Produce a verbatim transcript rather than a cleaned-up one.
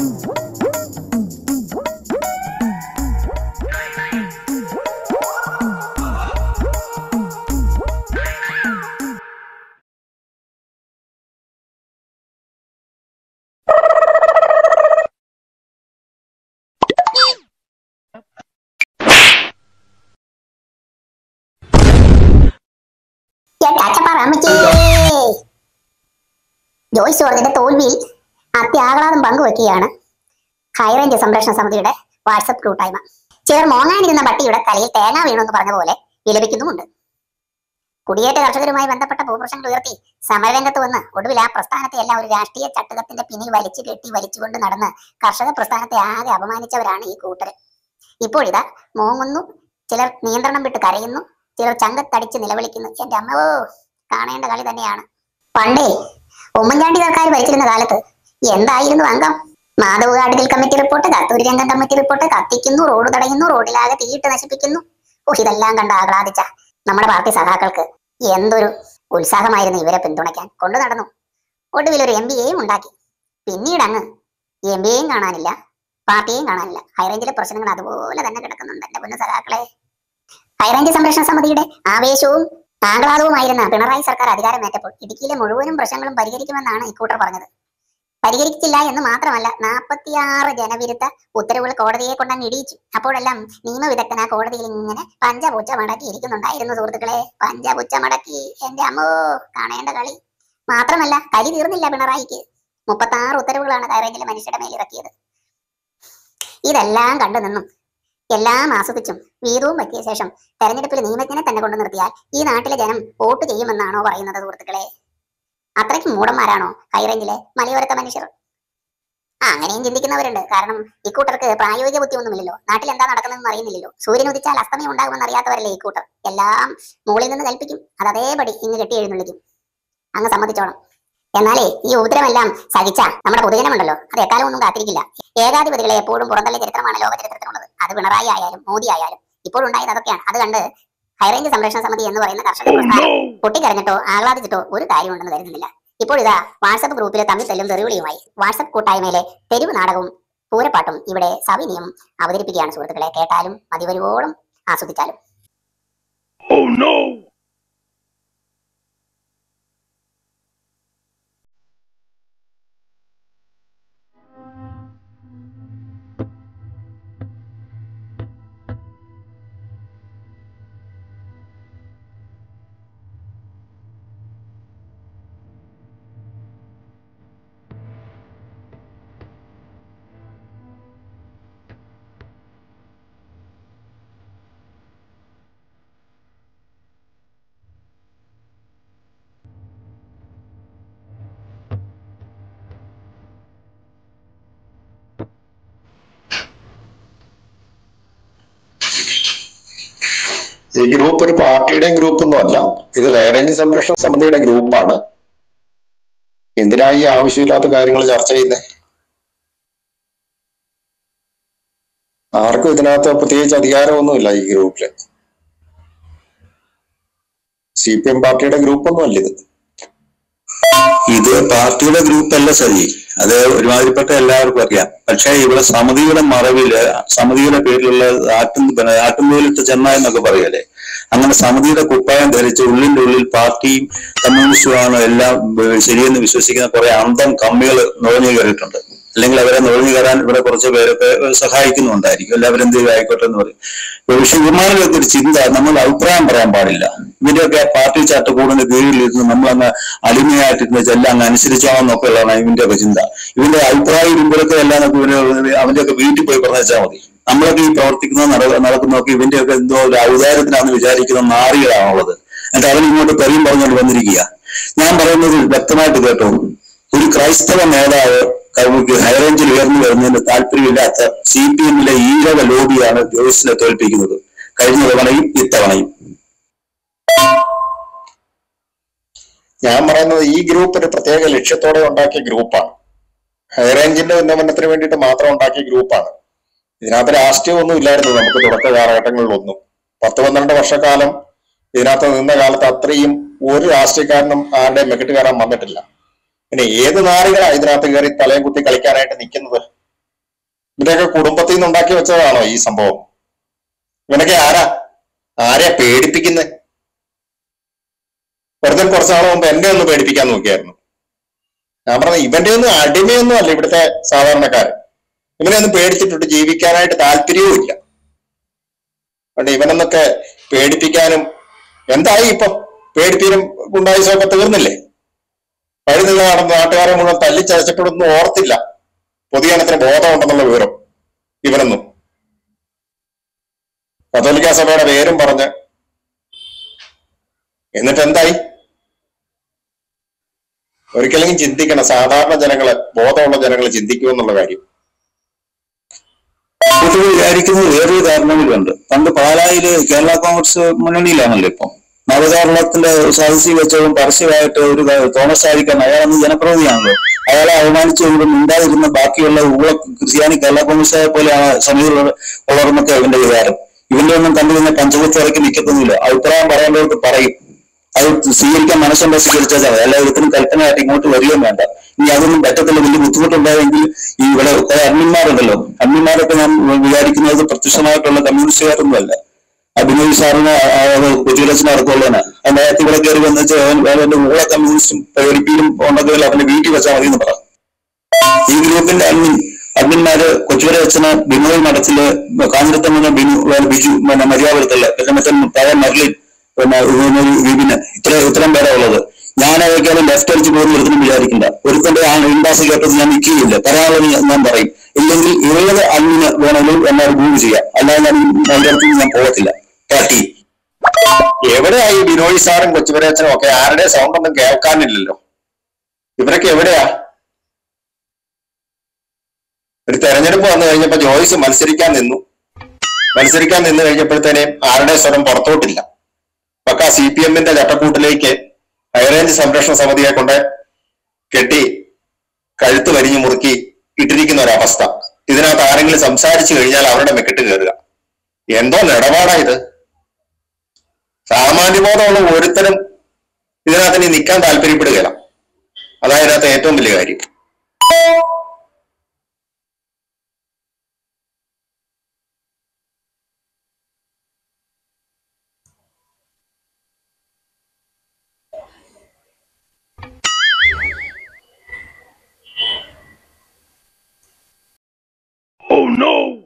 ജോയ്സ് ജോർജിന്റെ തോൽവിയിൽ അത്യാഹ്ലാദം പങ്കുവെക്കുകയാണ് ഹൈറേഞ്ച് സംരക്ഷണ സമിതിയുടെ വാട്സപ്പ് കൂട്ടായ്മ. ചിലർ മോങ്ങാനിരുന്ന പട്ടിയുടെ തലയിൽ തേങ്ങ വീണെന്ന് പറഞ്ഞ പോലെ വിലപിക്കുന്നുമുണ്ട്. കുടിയേറ്റ കർഷകരുമായി ബന്ധപ്പെട്ട ഭൂപ്രശ്നങ്ങൾ ഉയർത്തി സമരരംഗത്ത് വന്ന് ഒടുവിൽ ആ പ്രസ്ഥാനത്തെ എല്ലാം ഒരു രാഷ്ട്രീയ ചട്ടുകത്തിന്റെ പിന്നിൽ വലിച്ചു കെട്ടി വലിച്ചുകൊണ്ട് നടന്ന് കർഷക പ്രസ്ഥാനത്തെ ആകെ അപമാനിച്ചവരാണ് ഈ കൂട്ടര്. ഇപ്പോഴിതാ മോങ്ങുന്നു, ചിലർ നിയന്ത്രണം വിട്ട് കരയുന്നു, ചിലർ ചങ്കത്തടിച്ച് നിലവിളിക്കുന്നു. എന്റെ അമ്മോ, കാണേണ്ട കളി തന്നെയാണ്. പണ്ടേ ഉമ്മൻചാണ്ടി സർക്കാർ ഭരിച്ചിരുന്ന കാലത്ത് എന്തായിരുന്നു അംഗം? Madhav Gadgil committee report, Kasturirangan committee report, കത്തിക്കുന്നു, റോഡ് തടയുന്നു, റോഡിലാകെ തീയിട്ട് നശിപ്പിക്കുന്നു. ഓ, ഇതെല്ലാം കണ്ട് ആഹ്ലാദിച്ച നമ്മുടെ പാർട്ടി സഖാക്കൾക്ക് എന്തൊരു ഉത്സാഹമായിരുന്നു ഇവരെ പിന്തുണയ്ക്കാൻ. കൊണ്ടു നടന്നു. ഒടുവിൽ ഒരു എം ബി എയും ഉണ്ടാക്കി. പിന്നീട് അങ്ങ് എം ബി എയും കാണാനില്ല, പാർട്ടിയെയും കാണാനില്ല. ഹൈറേഞ്ചിലെ പ്രശ്നങ്ങൾ അതുപോലെ തന്നെ കിടക്കുന്നുണ്ട് എന്റെ പൊന്നു സഖാക്കളെ. ഹൈറേഞ്ച് സംരക്ഷണ സമിതിയുടെ ആവേശവും ആഹ്ലാദവുമായിരുന്ന പിണറായി സർക്കാർ അധികാരമേറ്റപ്പോൾ ഇടുക്കിയിലെ മുഴുവനും പ്രശ്നങ്ങളും പരിഹരിക്കുമെന്നാണ് ഇക്കൂട്ടർ പറഞ്ഞത്. പരിഹരിച്ചില്ല എന്ന് മാത്രമല്ല, നാൽപ്പത്തിയാറ് ജനവിരുദ്ധ ഉത്തരവുകൾ കോടതിയെ കൊണ്ടങ്ങ് ഇടിയിച്ചു. അപ്പോഴെല്ലാം നിയമവിദഗ്ധൻ ആ കോടതിയിൽ ഇങ്ങനെ പഞ്ചപുച്ച മടക്കി ഇരിക്കുന്നുണ്ടായിരുന്നു സുഹൃത്തുക്കളെ. പഞ്ചപുച്ച മടക്കി. എന്റെ അമ്മോ, കാണേണ്ട കളി. മാത്രമല്ല, കലി തീർന്നില്ല പിണറായിക്ക്. മുപ്പത്തി ആറ് ഉത്തരവുകളാണ് ഹൈറേഞ്ചിലെ മനുഷ്യരുടെ മേൽ ഇറക്കിയത്. ഇതെല്ലാം കണ്ടു നിന്നും എല്ലാം ആസ്വദിച്ചും വീതവും പറ്റിയ ശേഷം തെരഞ്ഞെടുപ്പിൽ നിയമജ്ഞനെ തന്നെ കൊണ്ടു നിർത്തിയാൽ ഈ നാട്ടിലെ ജനം വോട്ട് ചെയ്യുമെന്നാണോ പറയുന്നത് സുഹൃത്തുക്കളെ? അത്രയ്ക്ക് മൂടന്മാരാണോ ഹൈറേഞ്ചിലെ മലയോരത്തെ മനുഷ്യർ? ആ, അങ്ങനെയും ചിന്തിക്കുന്നവരുണ്ട്. കാരണം ഇക്കൂട്ടർക്ക് പ്രായോഗിക ബുദ്ധി ഒന്നുമില്ലല്ലോ. നാട്ടിൽ എന്താ നടക്കുന്നതെന്ന് അറിയുന്നില്ലല്ലോ. സൂര്യൻ ഉദിച്ചാൽ അസ്തമയം ഉണ്ടാകുമെന്ന് അറിയാത്തവരല്ലേ ഇക്കൂട്ടർ. എല്ലാം മുകളിൽ നിന്ന് കൽപ്പിക്കും, അത് അതേപടി ഇങ്ങ് കെട്ടി എഴുന്നള്ളിക്കും. അങ്ങ് സമ്മതിച്ചോണം. എന്നാലേ ഈ ഉപദ്രവമെല്ലാം സഹിച്ച നമ്മുടെ പൊതുജനമുണ്ടല്ലോ, അത് എക്കാലം ഒന്നും കാത്തിരിക്കില്ല. ഏകാധിപതികളെ എപ്പോഴും പുറന്തള്ളിയ ചരിത്രമാണ് ലോക ചരിത്രത്തിനുള്ളത്. അത് പിണറായി ആയാലും മോദി ആയാലും ഇപ്പോഴുണ്ടായത് അതൊക്കെയാണ്. അത് കണ്ട് ഹൈറേഞ്ച് സംരക്ഷണ സമിതി എന്ന് പറയുന്ന കർഷക പ്രസ്ഥാനം പൊട്ടിക്കരഞ്ഞിട്ടോ ആഹ്ലാദിച്ചിട്ടോ ഒരു കാര്യമുണ്ടെന്ന് കരുതുന്നില്ല. ഇപ്പോഴിതാ വാട്സപ്പ് ഗ്രൂപ്പിലെ തമ്മിൽ തല്ലും തെറിവിളിയുമായി വാട്സപ്പ് കൂട്ടായ്മയിലെ തെരുവ് നാടകവും പൂരപ്പാട്ടും ഇവിടെ സവിനിയം അവതരിപ്പിക്കുകയാണ് സുഹൃത്തുക്കളെ. കേട്ടാലും മതിവരുവോളം ആസ്വദിച്ചാലും. Oh no! ഈ ഗ്രൂപ്പ് ഒരു പാർട്ടിയുടെയും ഗ്രൂപ്പൊന്നും അല്ല. ഇത് ഹൈറേഞ്ച് സംരക്ഷണ സമിതിയുടെ ഗ്രൂപ്പാണ്. എന്തിനാ ഈ ആവശ്യമില്ലാത്ത കാര്യങ്ങൾ ചർച്ച ചെയ്യുന്നത്? ആർക്കും ഇതിനകത്ത് പ്രത്യേകിച്ച് അധികാരമൊന്നുമില്ല ഈ ഗ്രൂപ്പില്. സി പി എം പാർട്ടിയുടെ ഗ്രൂപ്പൊന്നും അല്ല ഇത്. ഇത് പാർട്ടിയുടെ ഗ്രൂപ്പല്ല സജി, അത് ഒരുമാതിരിപ്പെട്ട എല്ലാവർക്കും അറിയാം. പക്ഷെ ഇവിടെ സമിതിയുടെ മറവില് സമിതിയുടെ പേരിലുള്ള ആട്ടും ആട്ടുംവേലിട്ട് ചെന്ന എന്നൊക്കെ പറയല്ലേ, അങ്ങനെ സമിതിയുടെ കുപ്പായം ധരിച്ച് ഉള്ളിന്റെ ഉള്ളിൽ പാർട്ടിയും കമ്മ്യൂണിസ്റ്റുമാണ് എല്ലാം ശരിയെന്ന് വിശ്വസിക്കുന്ന കുറെ അന്തം കമ്മികൾ നുഴഞ്ഞു കയറിയിട്ടുണ്ട്. അല്ലെങ്കിൽ അവരെ നുഴഞ്ഞു കയറാൻ ഇവിടെ കുറച്ച് പേരൊക്കെ സഹായിക്കുന്നുണ്ടായിരിക്കും. എല്ലാവരും എന്തെങ്കിലും ആയിക്കോട്ടെ എന്ന് പറയും. പക്ഷെ ഇവന്മാരുടെ ഒരു ചിന്ത, നമ്മൾ അഭിപ്രായം പറയാൻ പാടില്ല. ഇവന്റെയൊക്കെ പാർട്ടി ചട്ടക്കൂടിന് കീഴിലിരുന്ന് നമ്മളങ്ങ് അടിമയായിട്ടിരുന്ന് എല്ലാം അങ്ങ് അനുസരിച്ചോണമെന്നൊക്കെ ഉള്ളതാണ് ഇവന്റെയൊക്കെ ചിന്ത. ഇവന്റെ അഭിപ്രായം ഇവരൊക്കെ എല്ലാം അവന്റെയൊക്കെ വീട്ടിൽ പോയി പറഞ്ഞാൽ മതി. നമ്മളൊക്കെ ഈ പ്രവർത്തിക്കുന്ന നടക്കുന്നതൊക്കെ ഇവന്റെയൊക്കെ എന്തോ ഒരു ഔദാര്യത്തിനാണെന്ന് വിചാരിക്കുന്ന നാറികളാണുള്ളത്. എന്നിട്ട് അവൻ ഇങ്ങോട്ട് പെരിയും പറഞ്ഞുകൊണ്ട് വന്നിരിക്കുക. ഞാൻ പറയുന്നത് വ്യക്തമായിട്ട് കേട്ടോ, ഒരു ക്രൈസ്തവ നേതാവ് ഹൈറേഞ്ചിൽ ഉയർന്നു വരുന്നതിന് താല്പര്യമില്ലാത്ത സി പി എമ്മിലെ ഈഴവ ലോബിയാണ് ജോയ്സിനെ തോൽപ്പിക്കുന്നത്, കഴിഞ്ഞ തവണയും ഇത്തവണയും. ഞാൻ പറയുന്നത് ഈ ഗ്രൂപ്പ് ഒരു പ്രത്യേക ലക്ഷ്യത്തോടെ ഉണ്ടാക്കിയ ഗ്രൂപ്പാണ്. ഹൈറേഞ്ചിന്റെ ഉന്നമനത്തിന് വേണ്ടിയിട്ട് മാത്രം ഉണ്ടാക്കിയ ഗ്രൂപ്പാണ്. ഇതിനകത്ത് രാഷ്ട്രീയമൊന്നും ഇല്ലായിരുന്നു നമുക്ക് തുടക്ക കാലഘട്ടങ്ങളിലൊന്നും. പത്ത് പന്ത്രണ്ട് വർഷക്കാലം ഇതിനകത്ത് നിന്ന കാലത്ത് അത്രയും ഒരു രാഷ്ട്രീയക്കാരനും ആരുടെയും മെക്കിട്ട് കയറാൻ വന്നിട്ടില്ല. പിന്നെ ഏത് നാറികളാണ് ഇതിനകത്ത് കയറി തലയും കുത്തി കളിക്കാനായിട്ട് നിൽക്കുന്നത്? ഇവരൊക്കെ കുടുംബത്തിൽ നിന്ന് ഉണ്ടാക്കി വെച്ചതാണോ ഈ സംഭവം? ഇവനൊക്കെ ആരാ ആരെയാ പേടിപ്പിക്കുന്നത്? വെറുതെ കുറച്ച് നാൾ മുമ്പ് എന്നെ ഒന്ന് പേടിപ്പിക്കാൻ നോക്കിയായിരുന്നു. ഞാൻ പറഞ്ഞ ഇവന്റെ ഒന്നും അടിമയൊന്നും അല്ല ഇവിടുത്തെ സാധാരണക്കാരൻ. ഇവനെ ഒന്നും പേടിച്ചിട്ട് ജീവിക്കാനായിട്ട് താല്പര്യവും ഇല്ല. അതുകൊണ്ട് ഇവനൊന്നൊക്കെ പേടിപ്പിക്കാനും എന്തായി ഇപ്പൊ? പേടിപ്പിനും ഗുണ്ടായുസമൊക്കെ തീർന്നില്ലേ? വഴി നിന്ന് നടന്ന് നാട്ടുകാരെ മുഴുവൻ തല്ലിച്ചതച്ചപ്പോഴൊന്നും ഓർത്തില്ല പൊതുജനത്തിന് ബോധമുണ്ടെന്നുള്ള വിവരം ഇവനൊന്നും. കത്തോലിക്ക സഭയുടെ പേരും പറഞ്ഞ് എന്നിട്ട് എന്തായി? ഒരിക്കലെങ്കിലും ചിന്തിക്കണം, സാധാരണ ജനങ്ങള്, ബോധമുള്ള ജനങ്ങൾ ചിന്തിക്കുമെന്നുള്ള കാര്യം. വിചാരിക്കുന്നത് വേറൊരു കാരണങ്ങളുണ്ട്. പണ്ട് പാലായില് കേരള കോൺഗ്രസ് മുന്നണിയിലാണല്ലോ ഇപ്പം. നവകേരളത്തിന്റെ സദസ്സി വെച്ചതും പരസ്യമായിട്ട് ഒരു തോമസ് ചാഴിക്കാരൻ, അയാളന്ന് ജനപ്രതിനിധിയാണല്ലോ, അയാളെ അവമാനിച്ചുകൊണ്ട് മിണ്ടാതിരുന്ന ബാക്കിയുള്ള ഊള ക്രിസ്ത്യാനി കേരള കോൺഗ്രസ് പോലെയാണ് സമിതികൾ ഉള്ളവർന്നൊക്കെ ഇവന്റെ വികാരം. ഇവന്റെ ഒന്നും കണ്ടുവന്ന പഞ്ചകുത്തിറക്കി നിൽക്കത്തൊന്നുമില്ല. അഭിപ്രായം പറയേണ്ടവർക്ക് പറയും. അത് സ്വീകരിക്കാൻ മനസ്സുണ്ടോ സ്വീകരിച്ചാൽ മതി. അല്ല ഒരിക്കലും കൽപ്പനയായിട്ട് ഇങ്ങോട്ട് വരികയും വേണ്ട. ഇനി അതൊന്നും പറ്റത്തില്ല, വലിയ ബുദ്ധിമുട്ടുണ്ടായെങ്കിൽ ഈ ഇവിടെ കുറെ അഡ്മിന്മാരുണ്ടല്ലോ, അഡ്മിന്മാരൊക്കെ ഞാൻ വിചാരിക്കുന്നത് പ്രത്യക്ഷമായിട്ടുള്ള കമ്മ്യൂണിസ്റ്റുകാരൊന്നും അല്ല. അഭിനവ് സാറിന് കൊച്ചുരച്ചന അടക്കമുള്ളതാണ്. അതിനകത്ത് ഇവിടെ കയറി വന്നു വെച്ചാൽ അവന്റെ ഊള കമ്മ്യൂണിസ്റ്റും പ്രകടിപ്പിക്കും ഉണ്ടെങ്കിൽ അവന്റെ വീട്ടിൽ വെച്ചാൽ മതി എന്ന് പറ. ഈ ഗ്രൂപ്പിന്റെ അഡ്മിൻ അഡ്മിന്മാര് കൊച്ചുവരെ വെച്ചന ബിനോയ് മഠത്തില് കാഞ്ഞിരത്തമ്മ ബിനു ബിജു പിന്നെ മര്യാദത്തല്ല പിന്നെ മറ്റേ പഴയ മർലിൻ പിന്നെ വിപിന് ഇത്ര ഇത്രയും പേരാ ഉള്ളത്. ഞാൻ അതൊക്കെയാണ് ലെഫ്റ്റ് അടിച്ച് പോകുന്ന ഒരുത്തിനും വിചാരിക്കണ്ട. ഒരുത്തന്റെ ആ ഇൻഡാസ് കേട്ടത് ഞാൻ നിൽക്കുകയില്ല. പറയാനുള്ളത് ഞാൻ പറയും. ഇല്ലെങ്കിൽ ഏത് അഡ്മിന് വേണമെങ്കിലും എന്നാൽ ഗൂഗിൾ ചെയ്യാം. അല്ലാതെ ഞാൻ അതിന്റെ അടുത്ത് ഞാൻ പോകത്തില്ല. പാർട്ടി എവിടെയായി ബിനോയ് സാറും കൊച്ചുപരേച്ചനും ഒക്കെ? ആരുടെ സൗണ്ട് ഒന്നും കേൾക്കാനില്ലല്ലോ. ഇവരൊക്കെ എവിടെയാ? ഒരു തെരഞ്ഞെടുപ്പ് വന്നു കഴിഞ്ഞപ്പോ ജോയ്സ് മത്സരിക്കാൻ നിന്നു. മത്സരിക്കാൻ നിന്ന് കഴിഞ്ഞപ്പോഴത്തേനും ആരുടെ സ്വരം പുറത്തോട്ടില്ല. പക്ക സി പി എമ്മിന്റെ ചട്ടക്കൂട്ടിലേക്ക് ഹൈറേഞ്ച് സംരക്ഷണ സമിതിയെ കൊണ്ട് കെട്ടി കഴുത്ത് വരിഞ്ഞു മുറുക്കി ഇട്ടിരിക്കുന്ന ഒരവസ്ഥ. ഇതിനകത്ത് ആരെങ്കിലും സംസാരിച്ചു കഴിഞ്ഞാൽ അവരുടെ മെക്കിട്ട് കയറുക. എന്തോ നിലപാടാ ഇത്? സാമാന്യബോധമുള്ള ഒരുത്തരും ഇതിനകത്ത് ഇനി നിൽക്കാൻ താല്പര്യപ്പെടുകയില്ല. അതായത് ഇതിനകത്ത് ഏറ്റവും വലിയ കാര്യം. Oh no!